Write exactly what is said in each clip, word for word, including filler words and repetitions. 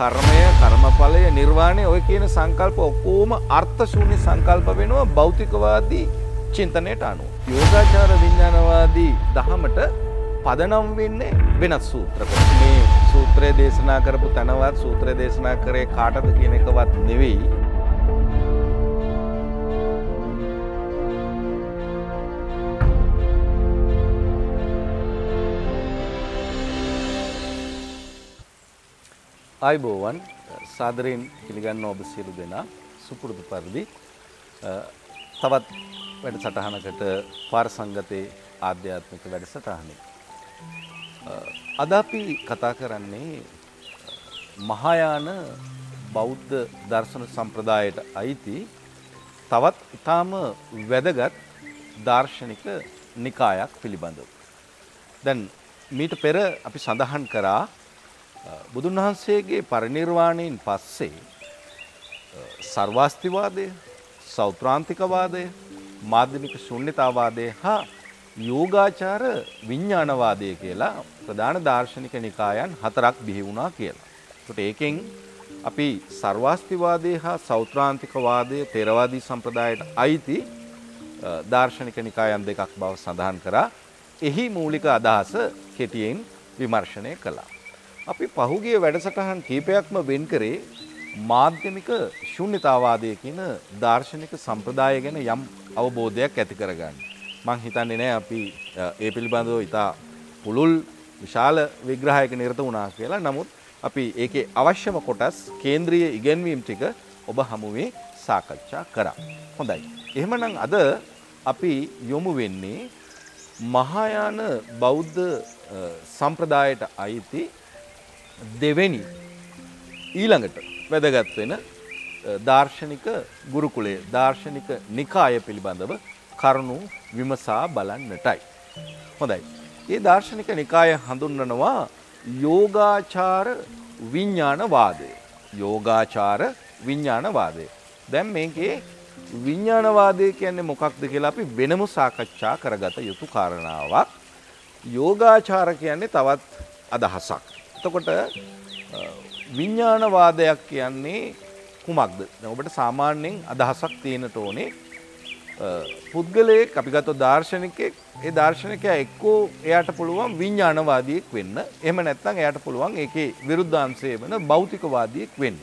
කර්මය, කර්මඵලය, නිර්වාණය ඔය කියන සංකල්ප ඔක්කොම අර්ථ ශූන්‍ය සංකල්ප වෙනවා භෞතිකවාදී චින්තනයට අනුව. යෝගාචාර විඥානවාදී දහමට පදනම් වෙන්නේ වෙනත් සූත්‍ර කොට. මේ සූත්‍රය දේශනා කරපු තැනවත් සූත්‍රය දේශනා කරේ කාටද කියන එකවත් නෙවෙයි. ආයුබෝවන් සාදරයෙන් පිළිගන්න ඔබ සියලු දෙනා සුපුරුදු පරිදි තවත් වැඩසටහනකට පාරසංගතේ ආධ්‍යාත්මික වැඩසටහනක්. අද අපි කතා කරන්නේ මහායාන බෞද්ධ දර්ශන සම්ප්‍රදායට අයිති තවත් ඊටාම වැදගත් දාර්ශනික නිකායක් පිළිබඳව. දැන් මීට පෙර අපි සඳහන් කරා බුදුන් වහන්සේගේ පරිනිර්වාණයෙන් පස්සේ සර්වාස්තිවාදය, සෞත්‍රාන්තිකවාදය, මාධ්‍යමික ශූන්‍යතාවාදය හා යෝගාචාර විඥානවාදය කියලා ප්‍රධාන දාර්ශනික නිකායන් හතරක් බිහි වුණා කියලා. ඒකට ඒකෙන් අපි සර්වාස්තිවාදය හා සෞත්‍රාන්තිකවාදය ථේරවාදී සම්ප්‍රදායට අයිති දාර්ශනික නිකායන් දෙකක් බව සඳහන් කරා. එහි මූලික අදහස කෙටියෙන් විමර්ශනය කළා. අපි පහුගිය වැඩසටහන් කීපයක්ම වෙන් කරේ මාධ්‍යමික ශූන්‍යතාවාදය කියන දාර්ශනික සම්ප්‍රදාය ගැන යම් අවබෝධයක් ඇති කරගන්න. මම හිතන්නේ නෑ අපි ඒ පිළිබඳව ඉතා පුළුල් විශාල විග්‍රහයක නිරත වුණා කියලා. නමුත් අපි ඒකේ අවශ්‍යම කොටස් කේන්ද්‍රීය ඉගැන්වීම් ටික ඔබ හමුවේ සාකච්ඡා කරා. හොඳයි. එහෙමනම් අද අපි යොමු වෙන්නේ මහායාන බෞද්ධ සම්ප්‍රදායට අයිති දෙවෙනි ඊළඟට වැදගත් වෙන දාර්ශනික ගුරුකුලයේ දාර්ශනික නිකාය පිළිබඳව කරුණු විමසා බලන්නටයි. හොඳයි. මේ දාර්ශනික නිකාය හඳුන්වනවා යෝගාචාර විඥානවාදය. යෝගාචාර විඥානවාදය. දැන් මේකේ විඥානවාදය කියන්නේ මොකක්ද කියලා අපි වෙනම සාකච්ඡා කරගත යුතු කාරණාවක්. යෝගාචාර කියන්නේ තවත් අදහසක්. එතකොට විඥානවාදයක් කියන්නේ කුමක්ද? දැන් ඔබට සාමාන්‍යයෙන් අදහසක් තියෙන්නට ඕනේ. පුද්ගලයෙක් අපි ගත්තොත් දාර්ශනිකයෙක්, ඒ දාර්ශනිකයා එක්කෝ එයාට පුළුවන් විඥානවාදියෙක් වෙන්න. එහෙම නැත්නම් එයාට පුළුවන් ඒකේ විරුද්ධාංශය වෙන භෞතිකවාදියෙක් වෙන්න.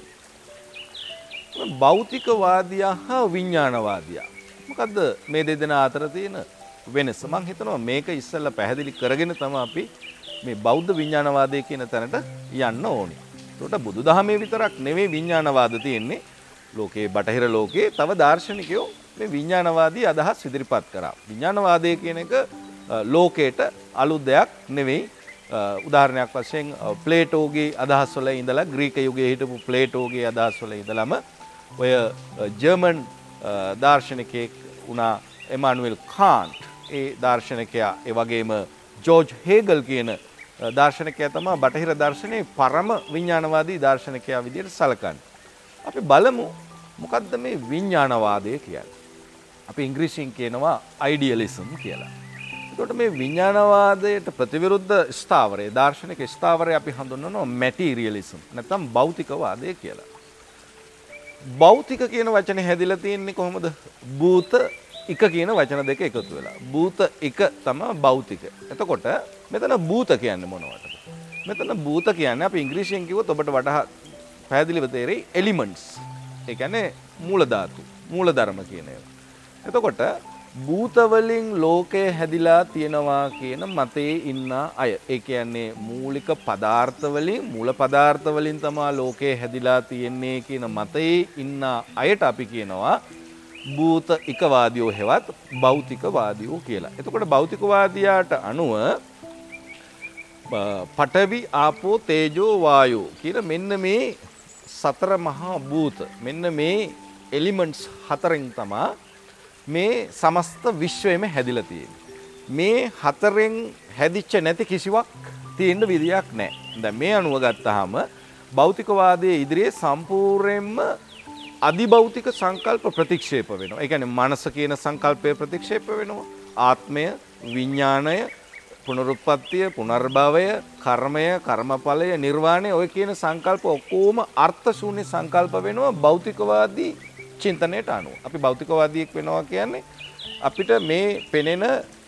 භෞතිකවාදියා හා විඥානවාදියා. මොකද්ද මේ දෙදෙනා අතර තියෙන වෙනස? මම හිතනවා මේක ඉස්සෙල්ලා පැහැදිලි කරගෙන තමයි අපි මේ බෞද්ධ විඥානවාදය කියන තැනට යන්න ඕනේ. ඒකට බුදුදහමේ විතරක් නෙවෙයි විඥානවාද තියෙන්නේ. ලෝකේ බටහිර ලෝකේ තව දාර්ශනිකයෝ මේ විඥානවාදී අදහස් ඉදිරිපත් කරා. විඥානවාදය කියන එක ලෝකේට අලුත් දෙයක් නෙවෙයි. උදාහරණයක් වශයෙන් ප්ලේටෝගේ අදහස් වල ඉඳලා ග්‍රීක යුගයේ හිටපු ප්ලේටෝගේ අදහස් වල ඉඳලම ඔය ජර්මන් දාර්ශනිකයෙක් වුණා එමානුවෙල් කාන්ට්. ඒ දාර්ශනිකයා ඒ වගේම ජෝර්ජ් හේගල් කියන දාර්ශනිකයා තමයි බටහිර දර්ශනයේ පරම විඥානවාදී දාර්ශනිකයා විදිහට සැලකන්නේ. අපි බලමු මොකද්ද මේ විඥානවාදය කියන්නේ. අපි ඉංග්‍රීසියෙන් කියනවා අයිඩියලිසම් කියලා. ඒකට මේ විඥානවාදයට ප්‍රතිවිරුද්ධ ස්ථාවරය, දාර්ශනික ස්ථාවරය අපි හඳුන්වනවා මැටීරියලිසම් නැත්නම් භෞතිකවාදය කියලා. භෞතික කියන වචනේ හැදිලා තියෙන්නේ කොහොමද? භූත එක කියන වචන දෙක එකතු වෙලා. භූත එක තමයි භෞතික. එතකොට මෙතන භූත කියන්නේ මොනවටද? මෙතන භූත කියන්නේ අපි ඉංග්‍රීසියෙන් කිව්වොත් ඔබට වඩා පැහැදිලිව තේරෙයි එලිමන්ට්ස්. ඒ කියන්නේ මූල ධාතු, මූල ධර්ම කියන ඒවා. එතකොට භූත වලින් ලෝකය හැදිලා තියෙනවා කියන මතයේ ඉන්න අය. ඒ කියන්නේ මූලික පදාර්ථ වලින්, මූල පදාර්ථ වලින් තමයි ලෝකය හැදිලා තියෙන්නේ කියන මතයේ ඉන්න අයට අපි කියනවා භූත එකවාදියෝ හෙවත් භෞතිකවාදියෝ කියලා. එතකොට භෞතිකවාදියාට අනුව පඨවි ආපෝ තේජෝ වායෝ කියලා මෙන්න මේ සතර මහා භූත, මෙන්න මේ එලිමන්ට්ස් හතරෙන් තමයි මේ සමස්ත විශ්වයම හැදිලා තියෙන්නේ. මේ හතරෙන් හැදිච්ච නැති කිසිවක් තියෙන්න විදියක් නැහැ. දැන් මේ අනුව ගත්තාම භෞතිකවාදයේ ඉදිරියේ සම්පූර්ණයෙන්ම අධිභෞතික සංකල්ප ප්‍රතික්ෂේප වෙනවා. ඒ කියන්නේ මනස කියන සංකල්පය ප්‍රතික්ෂේප වෙනවා. ආත්මය, විඥාණය, පුනරුත්පත්තිය, පුනර්භවය, කර්මය, කර්මඵලය, නිර්වාණය ඔය කියන සංකල්ප ඔක්කොම අර්ථ ශූන්‍ය සංකල්ප වෙනවා භෞතිකවාදී චින්තනයට අනුව. අපි භෞතිකවාදියෙක් වෙනවා කියන්නේ අපිට මේ පෙනෙන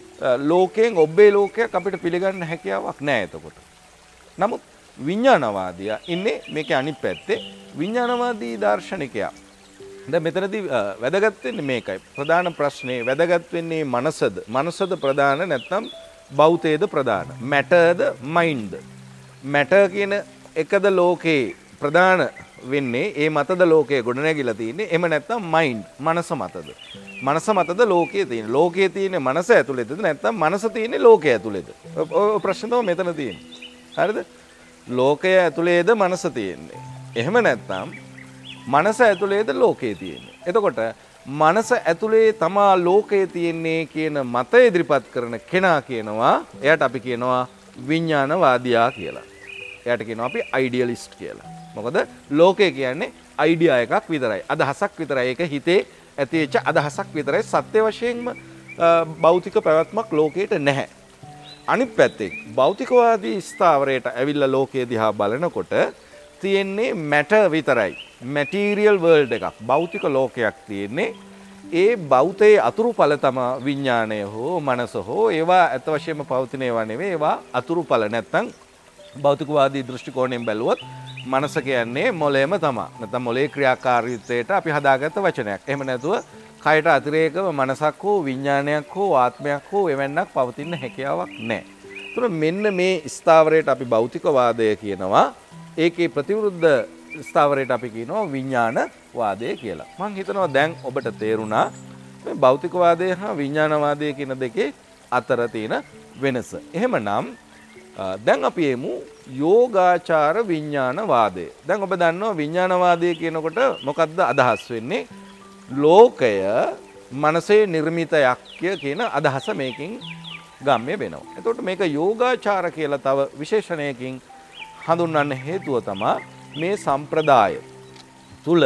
ලෝකයෙන් ඔබ්බේ ලෝකයක් අපිට පිළිගන්න හැකියාවක් නැහැ එතකොට. නමුත් විඥානවාදියා ඉන්නේ මේකේ අනිත් පැත්තේ. විඥානවාදී දාර්ශනිකයා දැන් මෙතනදී වැදගත් වෙන්නේ මේකයි. ප්‍රධාන ප්‍රශ්නේ වැදගත් වෙන්නේ මනසද? මනසද ප්‍රධාන නැත්නම් භෞතයේද ප්‍රධාන? මැටර්ද මයින්ඩ්ද? මැටර් කියන එකද ලෝකේ ප්‍රධාන වෙන්නේ? ඒ මතද ලෝකයේ ගොඩනැගිලා තියෙන්නේ? එහෙම නැත්නම් මයින්ඩ් මනස මතද? මනස මතද ලෝකයේ තියෙන්නේ? ලෝකයේ තියෙන්නේ මනස ඇතුළේද නැත්නම් මනස තියෙන්නේ ලෝකයේ ඇතුළේද? ඔය ප්‍රශ්න තමයි මෙතන තියෙන්නේ. හරිද? ලෝකය ඇතුළේද මනස තියෙන්නේ? එහෙම නැත්නම් මනස ඇතුළේද ලෝකයේ තියෙන්නේ? එතකොට මනස ඇතුළේ තමා ලෝකයේ තියෙන්නේ කියන මත ඉදිරිපත් කරන කෙනා කියනවා එයාට අපි කියනවා විඥානවාදියා කියලා. එයාට කියනවා අපි අයිඩියලිස්ට් කියලා. මොකද ලෝකය කියන්නේ අයිඩියා එකක් විතරයි. අදහසක් විතරයි. ඒක හිතේ ඇතිවෙච්ච අදහසක් විතරයි. සත්‍ය වශයෙන්ම භෞතික පැවැත්මක් ලෝකයට නැහැ. අනිත් පැත්තේ භෞතිකවාදී ස්ථාවරයට ඇවිල්ලා ලෝකයේ දිහා බලනකොට තියෙන්නේ මැටර් විතරයි. මැටීරියල් වර්ල්ඩ් එකක්. භෞතික ලෝකයක් තියෙන්නේ. ඒ භෞතයේ අතුරුඵල තමයි විඥාණය හෝ මනස හෝ ඒවා අත වශයෙන්ම පවතින ඒවා නෙවෙයි. ඒවා අතුරුඵල නැත්තම් භෞතිකවාදී දෘෂ්ටි කෝණයෙන් බැලුවොත් මනස කියන්නේ මොළයම තමයි. නැත්නම් මොළයේ ක්‍රියාකාරීත්වයට අපි හදාගත්ත වචනයක්. එහෙම නැතුව කයට අතිරේකව මනසක් හෝ විඥානයක් හෝ ආත්මයක් හෝ එවන්නක් පවතින හැකියාවක් නැහැ. ඒතර මෙන්න මේ ස්ථාවරයට අපි භෞතිකවාදය කියනවා. ඒකේ ප්‍රතිවිරුද්ධ ස්ථාවරයට අපි කියනවා විඥානවාදය කියලා. මම හිතනවා දැන් ඔබට තේරුණා මේ භෞතිකවාදය හා විඥානවාදය කියන දෙකේ අතර තියෙන වෙනස. එහෙමනම් දැන් අපි එමු යෝගාචාර විඥානවාදය. දැන් ඔබ දන්නවා විඥානවාදය කියනකොට මොකක්ද අදහස් වෙන්නේ? ලෝකය මනසේ නිර්මිතයක් කියන අදහස මේකෙන් ගම්ම්‍ය වෙනවා. එතකොට මේක යෝගාචාර කියලා තව විශේෂණයකින් හඳුන්වන්න හේතුව තමයි මේ සම්ප්‍රදාය තුල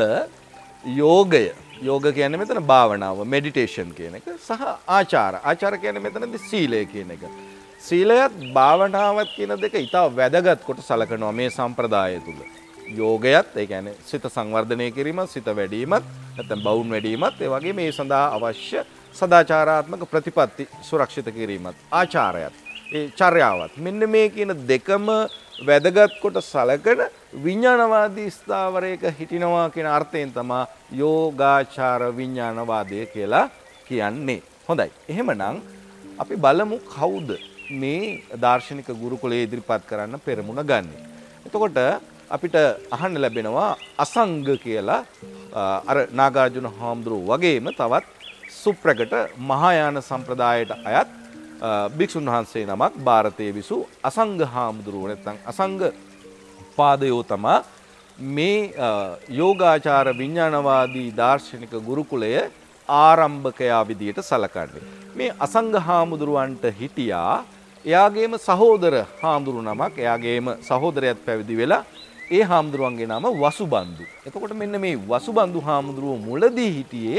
යෝගය යෝග කියන්නේ මෙතන භාවනාව මෙඩිටේෂන් කියන එක සහ ආචාර ආචාර කියන්නේ මෙතනදී සීලය කියන එක. සීලයත් භාවනාවත් කියන දෙක ඉතා වැදගත් කොට සලකනවා මේ සම්ප්‍රදාය තුල. යෝගයත් ඒ කියන්නේ සිත සංවර්ධනය කිරීමත් සිත වැඩිවීමත් නැත්නම් බවුන් වැඩිවීමත් ඒ වගේ මේ සඳහා අවශ්‍ය සදාචාරාත්මක ප්‍රතිපත්ති සුරක්ෂිත කිරීමත් ආචාරයත් ඒ චර්යාවත් මෙන්න මේ කියන දෙකම වැදගත් කොට සලකන විඥානවාදී ස්ථාවරයක හිටිනවා කියන අර්ථයෙන් තමයි යෝගාචාර විඥානවාදය කියලා කියන්නේ. හොඳයි. එහෙමනම් අපි බලමු කවුද මේ දාර්ශනික ගුරුකුලයේ ඉදිරිපත් කරන්න පෙරමුණ ගන්නේ. එතකොට අපිට අහන්න ලැබෙනවා අසංග කියලා අර නාගාර්ජුන හාමුදුරුවෝ වගේම තවත් සුප්‍රකට මහායාන සම්ප්‍රදායට අයත් භික්ෂුන් වහන්සේ නමක් ಭಾರತයේ විසු අසංග හාමුදුරුවෝ නැත්නම් අසංග පාදයෝ තමයි මේ යෝගාචාර විඥානවාදී දාර්ශනික ගුරුකුලය ආරම්භකයා විදියට සලකන්නේ. මේ අසංග හාමුදුරුවන්ට හිටියා එයාගේම සහෝදර හාමුදුරු නමක්. එයාගේම සහෝදරයත් පැවිදි වෙලා ඒ හාමුදුරුවන්ගේ නම වසුබන්දු. එතකොට මෙන්න මේ වසුබන්දු හාමුදුරුවෝ මුලදී හිටියේ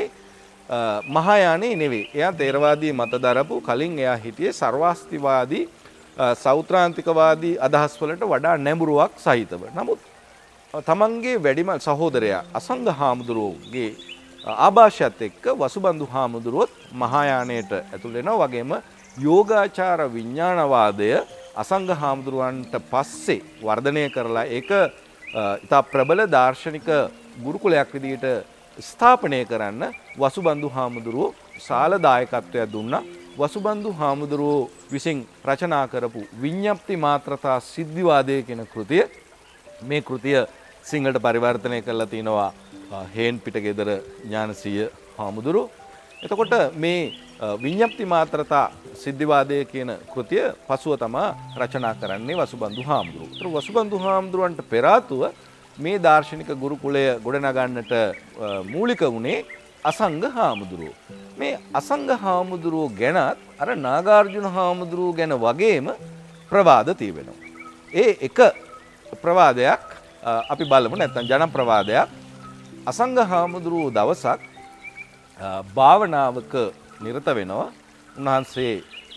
මහායානේ නෙවෙයි. එයා තේරවාදී මත දරපු කලින් එයා හිටියේ සර්වාස්තිවාදී සෞත්‍රාන්තිකවාදී අදහස් වලට වඩා නැඹුරුවක් සහිතව. නමුත් තමන්ගේ වැඩිම සහෝදරයා අසංග හාමුදුරුවෝගේ ආభాෂයත් එක්ක වසුබන්දු හාමුදුරුවොත් මහායානයට ඇතුල් වෙනවා. වගේම යෝගාචාර විඥානවාදය අසංග හාමුදුරුවන්ට පස්සේ වර්ධනය කරලා ඒක ඉතා ප්‍රබල දාර්ශනික ගුරුකුලයක් විදිහට ස්ථාපනය කරන්න වසුබන්දු හාමුදුරුවෝ සාල දායකත්වයක් දුන්නා. වසුබන්දු හාමුදුරුවෝ විසින් රචනා කරපු විඤ්ඤාප්ති මාත්‍රතා සිද්ධිවාදය කියන කෘතිය මේ කෘතිය සිංහලට පරිවර්තනය කරලා තිනවා හේන් පිටගෙදර ඥානසීය හාමුදුරුවෝ. එතකොට මේ විඤ්ඤාප්ති මාත්‍රතා සිද්ධිවාදය කියන කෘතිය පසුව තමයි රචනා කරන්නේ වසුබන්දු හාමුදුරුවෝ. ඒතර වසුබන්දු හාමුදුරුවන්ට පෙර ආතුව මේ දාර්ශනික ගුරුකුලය ගොඩනගන්නට මූලික වුණේ අසංග හාමුදුරුවෝ. මේ අසංග හාමුදුරුවෝ ගැනත් අර නාගාර්ජුන හාමුදුරුවෝ ගැන වගේම ප්‍රවාද තියෙනවා. ඒ එක ප්‍රවාදයක් අපි බලමු. නැත්නම් ජන ප්‍රවාදයක්. අසංග හාමුදුරුවෝ දවසක් භාවනාවක නිරත වෙනවා. උන්වහන්සේ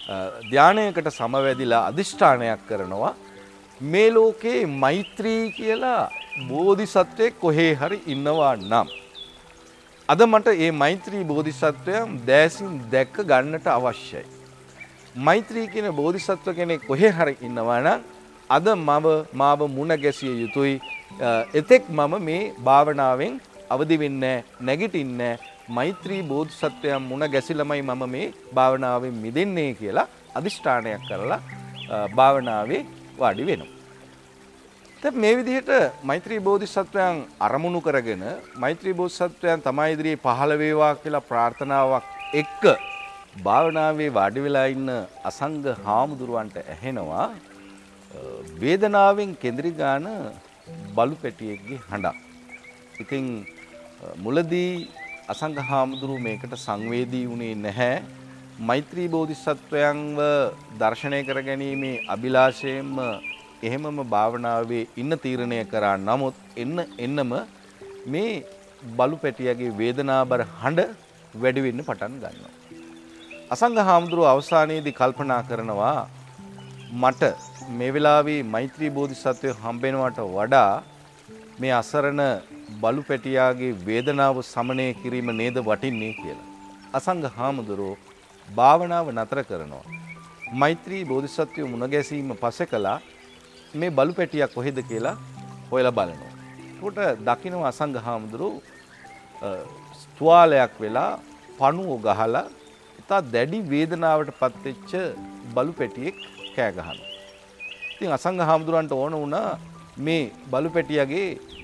ධානයකට සමවැදිලා අදිෂ්ඨානයක් කරනවා මේ ලෝකේ මෛත්‍රී කියලා බෝධිසත්වයෙක් කොහේ හරි ඉන්නවා නම් අද මට මේ මෛත්‍රී බෝධිසත්වයන් දැසින් දැක්ක ගන්නට අවශ්‍යයි. මෛත්‍රී කියන බෝධිසත්ව කෙනෙක් කොහේ හරි ඉන්නවා නම් අද මම මාව මුණ ගැසිය යුතුයි. එතෙක් මම මේ භාවනාවෙන් අවදි වෙන්නේ නැගිටින්නේ මෛත්‍රී බෝධිසත්වයන් මුණ ගැසිලමයි මම මේ භාවනාවෙන් මිදෙන්නේ කියලා අදිෂ්ඨානයක් කරලා භාවනාවේ වාඩි වෙනවා. දැන් මේ විදිහට මෛත්‍රී බෝධිසත්වයන් අරමුණු කරගෙන මෛත්‍රී බෝධිසත්වයන් තමයි ඉදිරියේ පහළ වේවා කියලා ප්‍රාර්ථනාවක් එක්ක භාවනාවේ වාඩි වෙලා ඉන්න අසංග හාමුදුරුවන්ට ඇහෙනවා වේදනාවෙන් කෙඳිරි ගාන බලු පැටියෙක්ගේ හඬක්. ඉතින් මුලදී අසංග හාමුදුරුව මේකට සංවේදී වුණේ නැහැ. මෛත්‍රී බෝධිසත්වයන්ව දර්ශනය කර ගැනීමේ අභිලාෂයෙන්ම එහෙමම භාවනාවේ ඉන්න තීරණය කරා. නමුත් එන්න එන්නම මේ බලු පැටියගේ වේදනාබර හඬ වැඩි වෙන්න පටන් ගන්නවා. අසංග හාමුදුරුව අවසානයේදී කල්පනා කරනවා මට මේ වෙලාවේ මෛත්‍රී බෝධිසත්වය හම්බෙනවට වඩා මේ අසරණ බලු පැටියාගේ වේදනාව සමනය කිරීම නේද වටින්නේ කියලා. අසංග හාමුදුරුව භාවනාව නතර කරනවා. මෛත්‍රී බෝධිසත්වය මුණ ගැසීම පස්සේ කළා මේ බලු පැටියා කොහෙද කියලා හොයලා බලනවා. ඒකට දකින්න අසංග හාමුදුරුව තුවාලයක් වෙලා පණුව ගහලා ඉතා දැඩි වේදනාවට පත් වෙච්ච බලු පැටියෙක් කෑ ගහනවා. ඉතින් අසංග හාමුදුරන්ට ඕන වුණා මේ බලු පැටියාගේ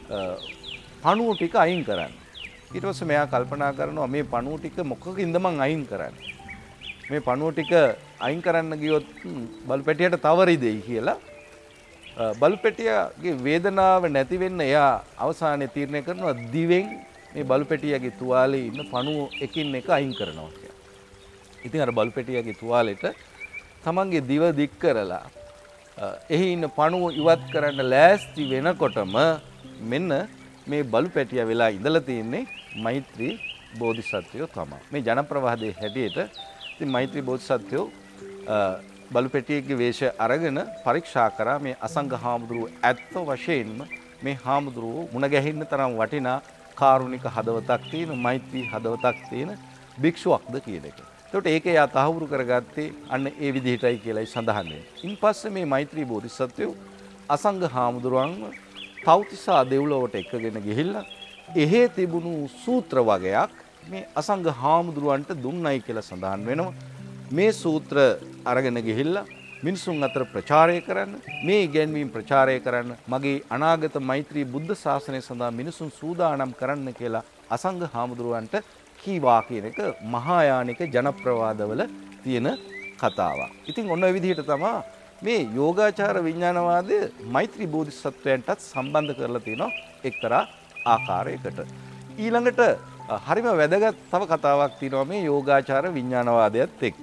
පණුව ටික අයින් කරන්න. ඊට පස්සේ මෙයා කල්පනා කරනවා මේ පණුව ටික මොකකින්ද මං අයින් කරන්නේ? මේ පණුව ටික අයින් කරන්න ගියොත් බලු පැටියට තවරි දෙයි කියලා බලු පැටියාගේ වේදනාව නැති වෙන්න එයා අවසානයේ තීරණය කරනවා දිවෙන් මේ බලු පැටියාගේ තුවාලේ ඉන්න පණුව එකින් එක අයින් කරනවා කියලා. ඉතින් අර බලු පැටියාගේ තුවාලෙට තමන්ගේ දිව දික් කරලා එහි ඉන්න පණුව ඉවත් කරන්න ලෑස්ති වෙනකොටම මෙන්න මේ බලු පැටියා වෙලා ඉඳලා තියෙන්නේ මෛත්‍රී බෝධිසත්වයෝ තමයි. මේ ජනප්‍රවාදයේ හැටියට ඉතින් මෛත්‍රී බෝධිසත්වයෝ බලු පැටියෙක්ගේ වේශය අරගෙන පරීක්ෂා කරා මේ අසංග හාමුදුරුව ඇත්ත වශයෙන්ම මේ හාමුදුරුව මුණ ගැහින්න තරම් වටිනා කාරුණික හදවතක් තියෙන මෛත්‍රී හදවතක් තියෙන භික්ෂුවක්ද කියන එක. ඒකට ඒක යා තහවුරු කරගත්තේ අන්න ඒ විදිහටයි කියලායි සඳහන් වෙන්නේ. ඉන්පස්සේ මේ මෛත්‍රී බෝධිසත්වයෝ අසංග හාමුදුරුවන්ව තව්තිසා දෙව්ලොවට එක්කගෙන ගිහිල්ලා එහෙ තිබුණු සූත්‍ර වගයක් මේ අසංග හාමුදුරුවන්ට දුන්නයි කියලා සඳහන් වෙනවා. මේ සූත්‍ර අරගෙන ගිහිල්ලා මිනිසුන් අතර ප්‍රචාරය කරන්න, මේ ඉගැන්වීම් ප්‍රචාරය කරන්න, මගේ අනාගත මෛත්‍රී බුද්ධ ශාසනය සඳහා මිනිසුන් සූදානම් කරන්න කියලා අසංග හාමුදුරුවන්ට කීවා කියන එක මහායානික ජනප්‍රවාදවල තියෙන කතාවක්. ඉතින් ඔන්න ඔය විදිහට තමයි මේ යෝගාචාර විඥානවාදය මෛත්‍රී බෝධිසත්වයන්ටත් සම්බන්ධ කරලා තියෙනවා එක්තරා ආකාරයකට. ඊළඟට හරිම වැදගත් තව කතාවක් තියෙනවා මේ යෝගාචාර විඥානවාදයත් එක්ක.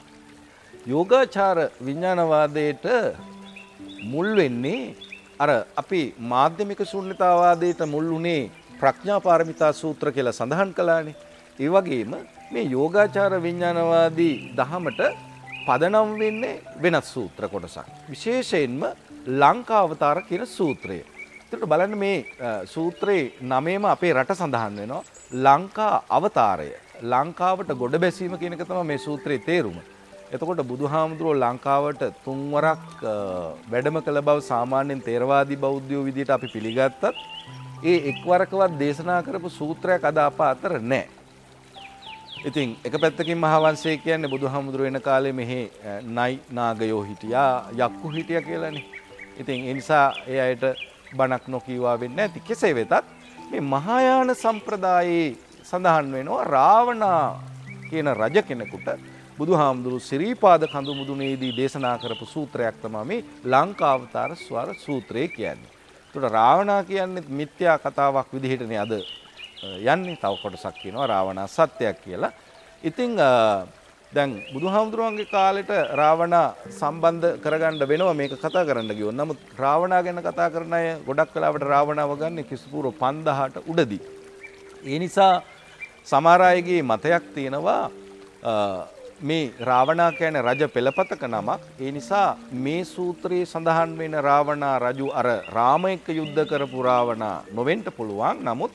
යෝගාචාර විඥානවාදයට මුල් වෙන්නේ අර අපි මාධ්‍යමික ශූන්‍යතාවාදයට මුල් වුණේ ප්‍රඥා පාරමිතා සූත්‍ර කියලා සඳහන් කළානේ. ඒ වගේම මේ යෝගාචාර විඥානවාදී දහමට පදනම් වෙන්නේ වෙනත් සූත්‍ර කොටසක්. විශේෂයෙන්ම ලංකාවතාර කියන සූත්‍රය. ඒකට බලන්න මේ සූත්‍රේ නමේම අපේ රට සඳහන් වෙනවා. ලංකා අවතාරය. ලංකාවට ගොඩ බැසීම කියන එක තමයි මේ සූත්‍රයේ තේරුම. එතකොට බුදුහාමුදුරුවෝ ලංකාවට තුන්වරක් වැඩම කළ බව සාමාන්‍යයෙන් තේරවාදී බෞද්ධයෝ විදිහට අපි පිළිගත්තත් ඒ එක්වරකවත් දේශනා කරපු සූත්‍රයක් අද අප අතර නැහැ. ඉතින් එක පැත්තකින් මහාවංශය කියන්නේ බුදුහාමුදුරුවෝ එන කාලේ මෙහි නයි නාගයෝ හිටියා, යක්කු හිටියා කියලානේ. ඉතින් ඒ නිසා ඒ අයට බණක් නොකීවා වෙන්නේ නැති. කෙසේ වෙතත් මේ මහායාන සම්ප්‍රදායේ සඳහන් වෙනවා රාවණා කියන රජ කෙනෙකුට බුදුහාමුදුරු සිරීපාද කඳු මුදුනේදී දේශනා කරපු සූත්‍රයක් තමයි මේ ලංකාවතාර ස්වර සූත්‍රය කියන්නේ. ඒකට රාවණා කියන්නේ මිත්‍යා කතාවක් විදිහටනේ අද යන්නේ. තව කොටසක් කියනවා රාවණා සත්‍යයක් කියලා. ඉතින් දැන් බුදුහාමුදුරුවන්ගේ කාලෙට රාවණා සම්බන්ධ කරගන්න වෙනවා මේක කතා කරන්න ගියොත්. නමුත් රාවණා ගැන කතා කරන අය ගොඩක් වෙලාවට රාවණාව ගන්න ක්‍රිස්තුපූර්ව පන්දාහට උඩදී. ඒ නිසා සමහර අයගේ මතයක් තියෙනවා මේ රාවණා කියන්නේ රජ පෙළපතක නමක්. ඒ නිසා මේ සූත්‍රයේ සඳහන් වෙන රාවණා රජු අර රාම එක්ක යුද්ධ කරපු රාවණා නොවෙන්න පුළුවන්. නමුත්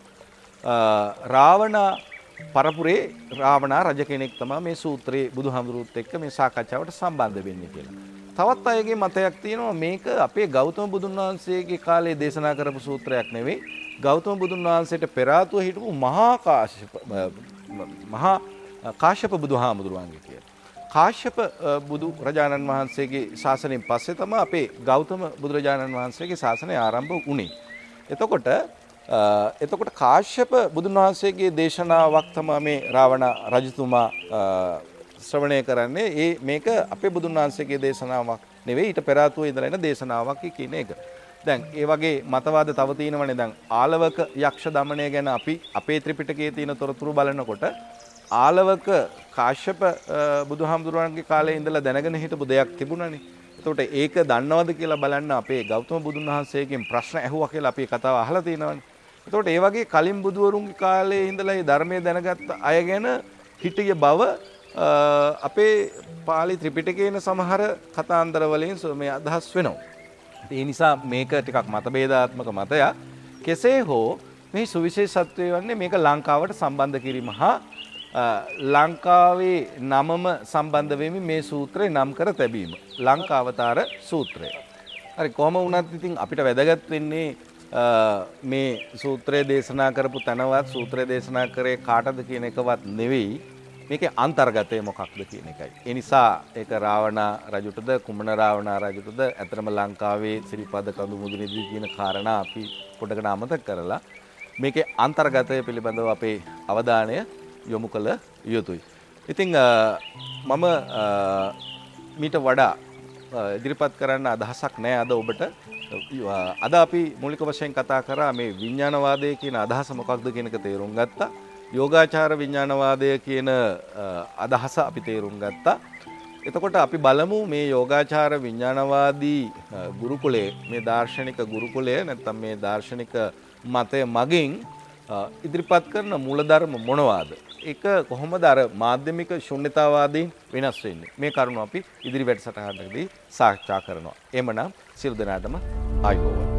රාවණා පරපුරේ රාවණා රජ කෙනෙක් තමයි මේ සූත්‍රයේ බුදුහාමුදුරුවොත් එක්ක මේ සාකච්ඡාවට සම්බන්ධ වෙන්නේ කියලා. තවත් අයගේ මතයක් තියෙනවා මේක අපේ ගෞතම බුදුන් වහන්සේගේ කාලේ දේශනා කරපු සූත්‍රයක් නෙවෙයි. ගෞතම බුදුන් වහන්සේට පෙර ආතුව හිටපු මහා කාශ්‍යප මහා කාශ්‍යප බුදුහාමුදුරුවන්ගේ කියලා. කාශ්‍යප බුදු රජාණන් වහන්සේගේ ශාසනයෙන් පස්සේ තමයි අපේ ගෞතම බුදුරජාණන් වහන්සේගේ ශාසනය ආරම්භ වුණේ. එතකොට එතකොට කාශ්‍යප බුදුන් වහන්සේගේ දේශනාවක් තමයි මේ රාවණ රජතුමා ශ්‍රවණය කරන්නේ. ඒ මේක අපේ බුදුන් වහන්සේගේ දේශනාවක් නෙවෙයි ඊට පෙර ආතුව ඉඳලා එන දේශනාවක් කියන එක. දැන් ඒ වගේ මතවාද තව තියෙනවනේ. දැන් ආලවක යක්ෂ දමනය ගැන අපි අපේ ත්‍රිපිටකයේ තියෙන තොරතුරු බලනකොට ආලවක කාශ්‍යප බුදුහාමුදුරුවන්ගේ කාලේ ඉඳලා දැනගෙන හිටපු දෙයක් තිබුණානේ. එතකොට ඒක දන්නවද කියලා බලන්න අපේ ගෞතම බුදුන් වහන්සේගෙන් ප්‍රශ්න ඇහුවා කියලා අපි කතාව අහලා තියෙනවානේ. එතකොට ඒ වගේ කලින් බුදුවරුන්ගේ කාලේ ඉඳලා මේ ධර්මයේ දැනගත්ත අය ගැන හිටිය බව අපේ පාලි ත්‍රිපිටකයේන සමහර කතාන්දර වලින් මේ අදහස් වෙනවා. ඒ නිසා මේක ටිකක් මතභේදාත්මක මතයක්. කෙසේ හෝ මේ සුවිශේෂත්වය වන්නේ මේක ලංකාවට සම්බන්ධ කිරීම හා ලංකාවේ නමම සම්බන්ධ වෙමින් මේ සූත්‍රය නම් කර තැබීම. ලංකාවතාර සූත්‍රය. හරි කොහොම වුණත් ඉතින් අපිට වැදගත් වෙන්නේ මේ සූත්‍රය දේශනා කරපු තැනවත් සූත්‍රය දේශනා කරේ කාටද කියන එකවත් නෙවෙයි. මේකේ අන්තර්ගතය මොකක්ද කියන එකයි. ඒ නිසා ඒක රාවණා රජුටද කුමන රාවණා රජුටද ඇත්තටම ලංකාවේ සිරිපද කඳු මුදුනේදී කියන කාරණා අපි පොඩකට අමතක කරලා මේකේ අන්තර්ගතය පිළිබඳව අපේ අවධානය යොමු කළ යුතුයි. ඉතින් මම මීට වඩා ඉදිරිපත් කරන්න අදහසක් නැහැ අද ඔබට. අද අපි මූලික වශයෙන් කතා කරා මේ විඥානවාදය කියන අදහස මොකක්ද කියන එක තේරුම් ගත්තා. යෝගාචාර විඥානවාදය කියන අදහස අපි තේරුම් ගත්තා. එතකොට අපි බලමු මේ යෝගාචාර විඥානවාදී ගුරුකුලයේ මේ දාර්ශනික ගුරුකුලය නැත්නම් මේ දාර්ශනික මතය මගින් ඉදිරිපත් කරන මූලධර්ම මොනවාද? ඒක කොහොමද අර මාධ්‍යමික ශුන්‍යතාවාදීන් වෙනස් වෙන්නේ? මේ කරුණ අපි ඉදිරි වැඩසටහනකදී සාකච්ඡා කරනවා. එhmenan සියලු දෙනාටම ආයුබෝවන්.